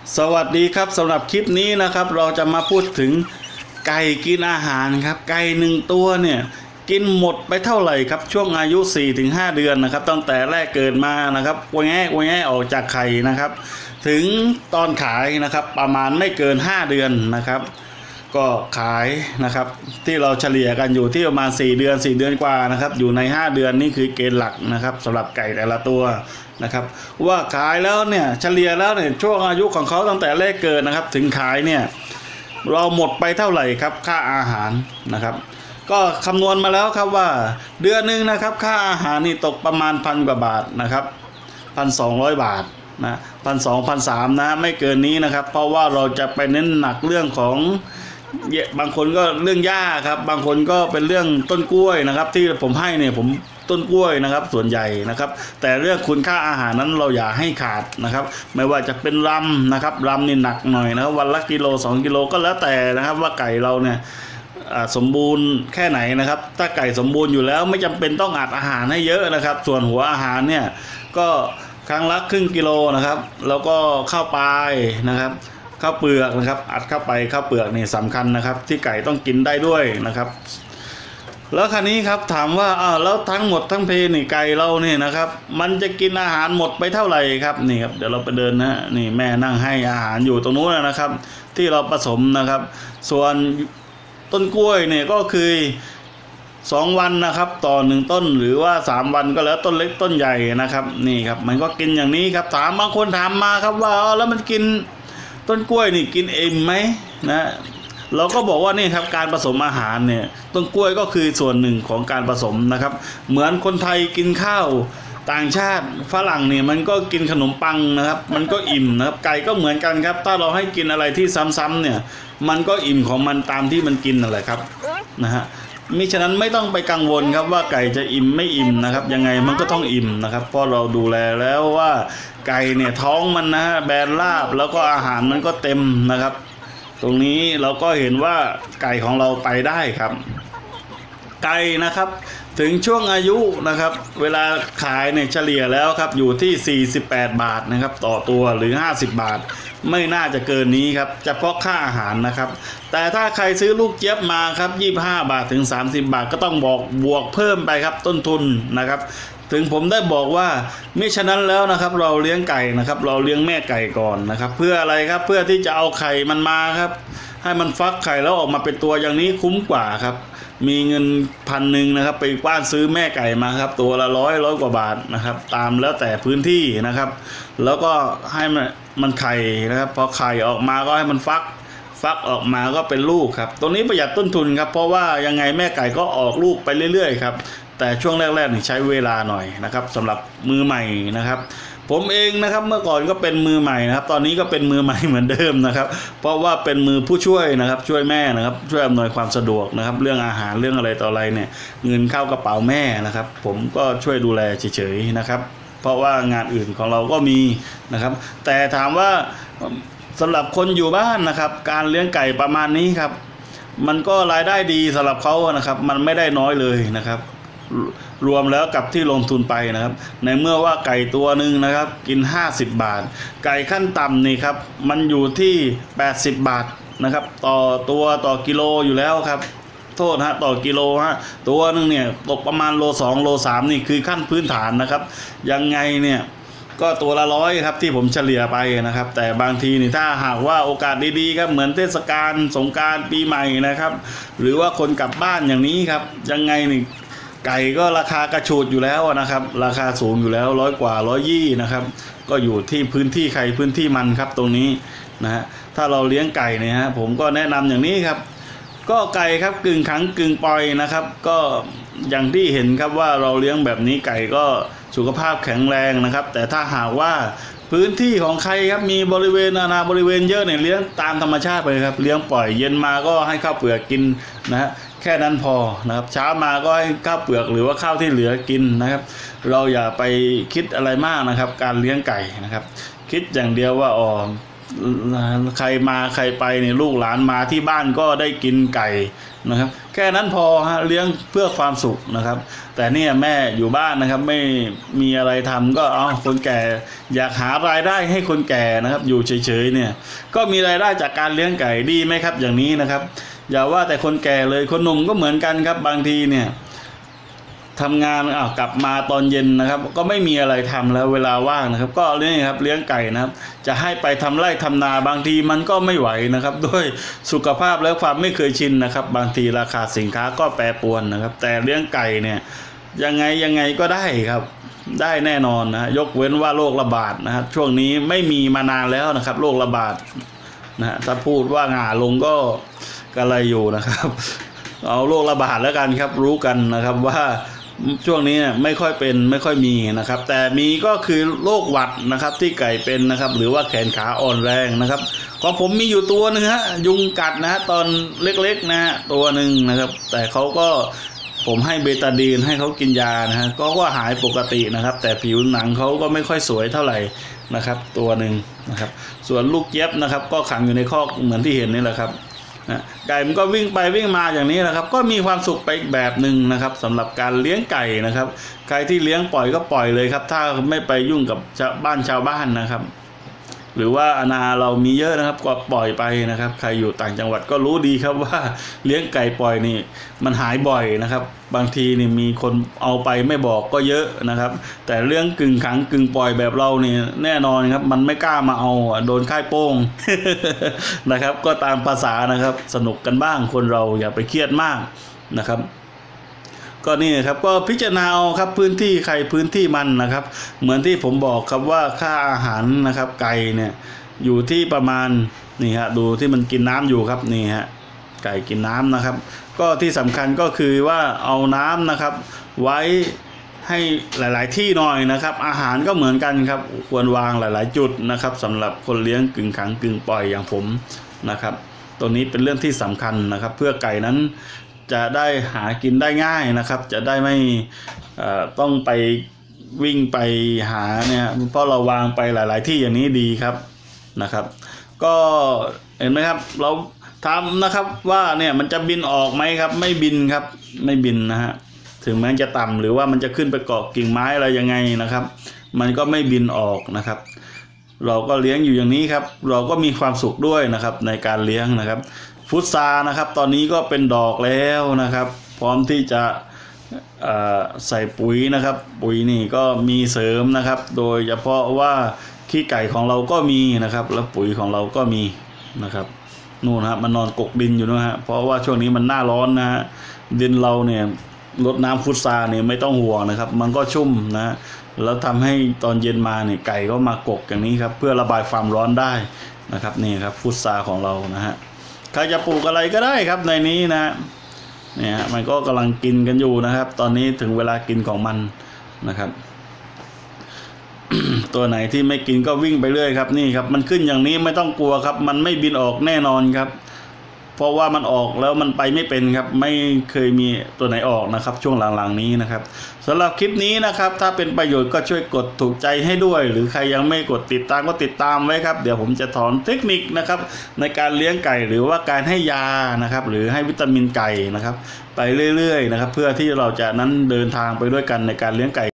สวัสดีครับสำหรับคลิปนี้นะครับเราจะมาพูดถึงไก่กินอาหารครับไก่หนึ่งตัวเนี่ยกินหมดไปเท่าไหร่ครับช่วงอายุ 4-5 เดือนนะครับตั้งแต่แรกเกิดมานะครับแง่ออกจากไข่นะครับถึงตอนขายนะครับประมาณไม่เกิน5เดือนนะครับก็ขายนะครับที่เราเฉลี่ยกันอยู่ที่ประมาณ4เดือนกว่านะครับอยู่ใน5เดือนนี่คือเกณฑ์หลักนะครับสำหรับไก่แต่ละตัวนะครับว่าขายแล้วเนี่ยเฉลี่ยแล้วเนี่ยช่วงอายุของเขาตั้งแต่แรกเกิดนะครับถึงขายเนี่ยเราหมดไปเท่าไหร่ครับค่าอาหารนะครับก็คำนวณมาแล้วครับว่าเดือนหนึ่งนะครับค่าอาหารนี่ตกประมาณ1,000 กว่าบาทนะครับ1,200 บาทนะ1,200-1,300นะไม่เกินนี้นะครับเพราะว่าเราจะไปเน้นหนักเรื่องของบางคนก็เรื่องหญ้าครับบางคนก็เป็นเรื่องต้นกล้วยนะครับที่ผมให้เนี่ยผมต้นกล้วยนะครับส่วนใหญ่นะครับแต่เรื่องคุณค่าอาหารนั้นเราอย่าให้ขาดนะครับไม่ว่าจะเป็นรำนะครับรำนี่หนักหน่อยนะครับวันละกิโล2กิโลก็แล้วแต่นะครับว่าไก่เราเนี่ยสมบูรณ์แค่ไหนนะครับถ้าไก่สมบูรณ์อยู่แล้วไม่จำเป็นต้องอัดอาหารให้เยอะนะครับส่วนหัวอาหารเนี่ยก็ครั้งละครึ่งกิโลนะครับแล้วก็ข้าวปลายนะครับข้าวเปลือกนะครับอัดเข้าไปข้าวเปลือกนี่สำคัญนะครับที่ไก่ต้องกินได้ด้วยนะครับแล้วคราวนี้ครับถามว่าแล้วทั้งหมดทั้งเพนี่ไก่เราเนี่ยนะครับมันจะกินอาหารหมดไปเท่าไหร่ครับนี่ครับเดี๋ยวเราไปเดินนะนี่แม่นั่งให้อาหารอยู่ตรงนู้นนะครับที่เราผสมนะครับส่วนต้นกล้วยเนี่ยก็คือ2 วันนะครับต่อ1ต้นหรือว่า3 วันก็แล้วต้นเล็กต้นใหญ่นะครับนี่ครับมันก็กินอย่างนี้ครับถามบางคนถามมาครับว่าแล้วมันกินต้นกล้วยนี่กินเองไหมนะเราก็บอกว่านี่ครับการผสมอาหารเนี่ยต้นกล้วยก็คือส่วนหนึ่งของการผสมนะครับเหมือนคนไทยกินข้าวต่างชาติฝรั่งเนี่ยมันก็กินขนมปังนะครับมันก็อิ่มนะครับไก่ก็เหมือนกันครับถ้าเราให้กินอะไรที่ซ้ำๆเนี่ยมันก็อิ่มของมันตามที่มันกินนั่นแหละครับนะฮะมิฉะนั้นไม่ต้องไปกังวลครับว่าไก่จะอิ่มไม่อิ่มนะครับยังไงมันก็ต้องอิ่มนะครับเพราะเราดูแลแล้วว่าไก่เนี่ยท้องมันนะฮะแบนราบแล้วก็อาหารมันก็เต็มนะครับตรงนี้เราก็เห็นว่าไก่ของเราไปได้ครับไก่นะครับถึงช่วงอายุนะครับเวลาขายเนี่ยเฉลี่ยแล้วครับอยู่ที่48 บาทนะครับต่อตัวหรือ50 บาทไม่น่าจะเกินนี้ครับเฉพาะค่าอาหารนะครับแต่ถ้าใครซื้อลูกเจี๊ยบมาครับ25 บาทถึง30 บาทก็ต้องบวกเพิ่มไปครับต้นทุนนะครับถึงผมได้บอกว่ามิฉะนั้นแล้วนะครับเราเลี้ยงไก่นะครับเราเลี้ยงแม่ไก่ก่อนนะครับเพื่ออะไรครับเพื่อที่จะเอาไข่มันมาครับให้มันฟักไข่แล้วออกมาเป็นตัวอย่างนี้คุ้มกว่าครับมีเงิน1,000นะครับไปกว้านซื้อแม่ไก่มาครับตัวละร้อยกว่าบาทนะครับตามแล้วแต่พื้นที่นะครับแล้วก็ให้มันไข่นะครับพอไข่ออกมาก็ให้มันฟักออกมาก็เป็นลูกครับตรงนี้ประหยัดต้นทุนครับเพราะว่ายังไงแม่ไก่ก็ออกลูกไปเรื่อยๆครับแต่ช่วงแรกๆนี่ใช้เวลาหน่อยนะครับสำหรับมือใหม่นะครับผมเองนะครับเมื่อก่อนก็เป็นมือใหม่นะครับตอนนี้ก็เป็นมือใหม่เหมือนเดิมนะครับเพราะว่าเป็นมือผู้ช่วยนะครับช่วยแม่นะครับช่วยอำนวยความสะดวกนะครับเรื่องอาหารเรื่องอะไรต่ออะไรเนี่ยเงินเข้ากระเป๋าแม่นะครับผมก็ช่วยดูแลเฉยๆนะครับเพราะว่างานอื่นของเราก็มีนะครับแต่ถามว่าสำหรับคนอยู่บ้านนะครับการเลี้ยงไก่ประมาณนี้ครับมันก็รายได้ดีสำหรับเขานะครับมันไม่ได้น้อยเลยนะครับรวมแล้วกับที่ลงทุนไปนะครับในเมื่อว่าไก่ตัวหนึ่งนะครับกิน50 บาทไก่ขั้นต่ำนี่ครับมันอยู่ที่80 บาทนะครับต่อตัวต่อกิโลอยู่แล้วครับโทษฮะต่อกิโลฮะตัวหนึ่งเนี่ยตกประมาณโล2โล3นี่คือขั้นพื้นฐานนะครับยังไงเนี่ยก็ตัวละ100ครับที่ผมเฉลี่ยไปนะครับแต่บางทีนี่ถ้าหากว่าโอกาสดีๆครับเหมือนเทศกาลสงกรานต์ปีใหม่นะครับหรือว่าคนกลับบ้านอย่างนี้ครับยังไงนี่ไก่ก็ราคากระฉูดอยู่แล้วนะครับราคาสูงอยู่แล้ว100 กว่า120นะครับก็อยู่ที่พื้นที่ใครพื้นที่มันครับตรงนี้นะฮะถ้าเราเลี้ยงไก่เนี่ยฮะผมก็แนะนำอย่างนี้ครับก็ไก่ครับกึ่งขังกึ่งปล่อยนะครับก็อย่างที่เห็นครับว่าเราเลี้ยงแบบนี้ไก่ก็สุขภาพแข็งแรงนะครับแต่ถ้าหากว่าพื้นที่ของใครครับมีบริเวณนาบริเวณเยอะเนี่ยเลี้ยงตามธรรมชาติไปครับเลี้ยงปล่อยเย็นมาก็ให้ข้าวเปลือกกินนะฮะแค่นั้นพอนะครับเช้ามาก็ให้ข้าวเปลือกหรือว่าข้าวที่เหลือกินนะครับเราอย่าไปคิดอะไรมากนะครับการเลี้ยงไก่นะครับคิดอย่างเดียวว่าใครมาใครไปเนี่ยลูกหลานมาที่บ้านก็ได้กินไก่นะครับแค่นั้นพอฮะเลี้ยงเพื่อความสุขนะครับแต่เนี่ยแม่อยู่บ้านนะครับไม่มีอะไรทำก็เอาคนแก่อยากหารายได้ให้คนแก่นะครับอยู่เฉยๆเนี่ยก็มีรายได้จากการเลี้ยงไก่ดีไหมครับอย่างนี้นะครับอย่าว่าแต่คนแก่เลยคนหนุ่มก็เหมือนกันครับบางทีเนี่ยทำงานกลับมาตอนเย็นนะครับก็ไม่มีอะไรทำแล้วเวลาว่างนะครับก็นี่ครับเลี้ยงไก่นะครับจะให้ไปทำไร่ทำนาบางทีมันก็ไม่ไหวนะครับด้วยสุขภาพและความไม่เคยชินนะครับบางทีราคาสินค้าก็แปรปรวนนะครับแต่เลี้ยงไก่เนี่ยยังไงก็ได้ครับได้แน่นอนนะยกเว้นว่าโรคระบาดนะครับช่วงนี้ไม่มีมานานแล้วนะครับโรคระบาดนะถ้าพูดว่าหง่าลงก็กระไรอยู่นะครับเอาโรคระบาดแล้วกันครับรู้กันนะครับว่าช่วงนี้ไม่ค่อยมีนะครับแต่มีก็คือโรคหวัดนะครับที่ไก่เป็นนะครับหรือว่าแขนขาอ่อนแรงนะครับของผมมีอยู่ตัวนึงฮะยุงกัดนะฮะตอนเล็กๆนะฮะตัวหนึ่งนะครับแต่เขาก็ผมให้เบตาดีนให้เขากินยานะฮะก็หายปกตินะครับแต่ผิวหนังเขาก็ไม่ค่อยสวยเท่าไหร่นะครับตัวหนึ่งนะครับส่วนลูกเจี๊ยบนะครับก็ขังอยู่ในคอกเหมือนที่เห็นนี่แหละครับไก่มันก็วิ่งไปวิ่งมาอย่างนี้นะครับก็มีความสุขไปอีกแบบหนึ่งนะครับสำหรับการเลี้ยงไก่นะครับใครที่เลี้ยงปล่อยก็ปล่อยเลยครับถ้าไม่ไปยุ่งกับชาวบ้านนะครับหรือว่านาเรามีเยอะนะครับก็ปล่อยไปนะครับใครอยู่ต่างจังหวัดก็รู้ดีครับว่าเลี้ยงไก่ปล่อยนี่มันหายบ่อยนะครับบางทีนี่มีคนเอาไปไม่บอกก็เยอะนะครับแต่เรื่องกึ่งขังกึ่งปล่อยแบบเราเนี่ยแน่นอนครับมันไม่กล้ามาเอาโดนค่ายโป้ง นะครับก็ตามภาษานะครับสนุกกันบ้างคนเราอย่าไปเครียดมากนะครับก็นี่ครับก็พิจารณาเอาครับพื้นที่ใครพื้นที่มันนะครับเหมือนที่ผมบอกครับว่าค่าอาหารนะครับไก่เนี่ยอยู่ที่ประมาณนี่ฮะดูที่มันกินน้ำอยู่ครับนี่ฮะไก่กินน้ำนะครับก็ที่สำคัญก็คือว่าเอาน้ำนะครับไว้ให้หลายๆที่หน่อยนะครับอาหารก็เหมือนกันครับควรวางหลายๆจุดนะครับสำหรับคนเลี้ยงกึ่งขังกึ่งปล่อยอย่างผมนะครับตัวนี้เป็นเรื่องที่สำคัญนะครับเพื่อไก่นั้นจะได้หากินได้ง่ายนะครับจะได้ไม่ต้องไปวิ่งไปหาเนี่ยเพราะเราวางไปหลายๆที่อย่างนี้ดีครับนะครับก็เห็นไหมครับเราทำนะครับว่าเนี่ยมันจะบินออกไหมครับไม่บินครับไม่บินนะฮะถึงแม้จะต่ำหรือว่ามันจะขึ้นไปเกาะกิ่งไม้อะไรยังไงนะครับมันก็ไม่บินออกนะครับเราก็เลี้ยงอยู่อย่างนี้ครับเราก็มีความสุขด้วยนะครับในการเลี้ยงนะครับพุทรานะครับตอนนี้ก็เป็นดอกแล้วนะครับพร้อมที่จะใส่ปุ๋ยนะครับปุ๋ยนี่ก็มีเสริมนะครับโดยเฉพาะว่าขี้ไก่ของเราก็มีนะครับแล้วปุ๋ยของเราก็มีนะครับนู่นครับมันนอนกกดินอยู่นะฮะเพราะว่าช่วงนี้มันหน้าร้อนนะฮะดินเราเนี่ยรดน้ำพุทราเนี่ยไม่ต้องห่วงนะครับมันก็ชุ่มนะแล้วทำให้ตอนเย็นมาเนี่ยไก่ก็มากกอย่างนี้ครับเพื่อระบายความร้อนได้นะครับนี่ครับพุทราของเรานะฮะใครจะปลูกอะไรก็ได้ครับในนี้นะเนี่ยมันก็กำลังกินกันอยู่นะครับตอนนี้ถึงเวลากินของมันนะครับ ตัวไหนที่ไม่กินก็วิ่งไปเรื่อยครับนี่ครับมันขึ้นอย่างนี้ไม่ต้องกลัวครับมันไม่บินออกแน่นอนครับเพราะว่ามันออกแล้วมันไปไม่เป็นครับไม่เคยมีตัวไหนออกนะครับช่วงหลังๆนี้นะครับสำหรับคลิปนี้นะครับถ้าเป็นประโยชน์ก็ช่วยกดถูกใจให้ด้วยหรือใครยังไม่กดติดตามก็ติดตามไว้ครับเดี๋ยวผมจะสอนเทคนิคนะครับในการเลี้ยงไก่หรือว่าการให้ยานะครับหรือให้วิตามินไก่นะครับไปเรื่อยๆนะครับเพื่อที่เราจะนั้นเดินทางไปด้วยกันในการเลี้ยงไก่